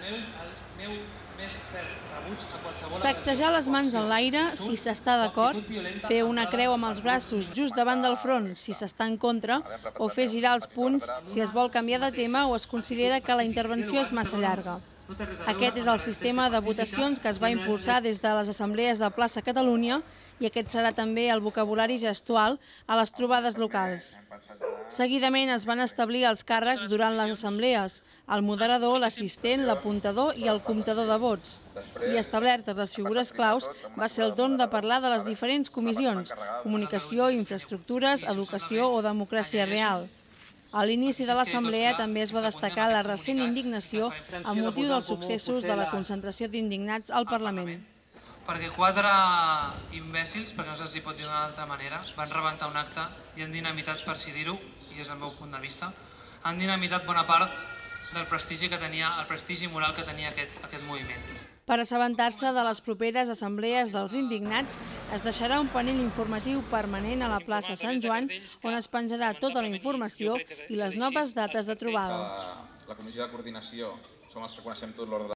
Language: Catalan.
Sacsejar les mans en l'aire si s'està d'acord, fer una creu amb els braços just davant del front si s'està en contra, o fer girar els punys si es vol canviar de tema o es considera que la intervenció és massa llarga. Aquest és el sistema de votacions que es va impulsar des de les assemblees de Plaça Catalunya i aquest serà també el vocabulari gestual a les trobades locals. Seguidament es van establir els càrrecs durant les assemblees, el moderador, l'assistent, l'apuntador i el comptador de vots. I establertes les figures claus va ser el torn de parlar de les diferents comissions, comunicació, infraestructures, educació o democràcia real. A l'inici de l'assemblea també es va destacar la recent indignació amb motiu dels successos de la concentració d'indignats al Parlament. Perquè 4 imbècils, perquè no sé si pot dir d'una altra manera, van rebentar un acte i han dinamitat, per si dir-ho, i és el meu punt de vista, han dinamitat bona part del prestigi que tenia, el prestigi moral que tenia aquest moviment. Per assabentar-se de les properes assemblees dels indignats, es deixarà un panell informatiu permanent a la plaça Sant Joan on es penjarà tota la informació i les noves dates de trobada. La comissió de coordinació som els que coneixem tot l'ordre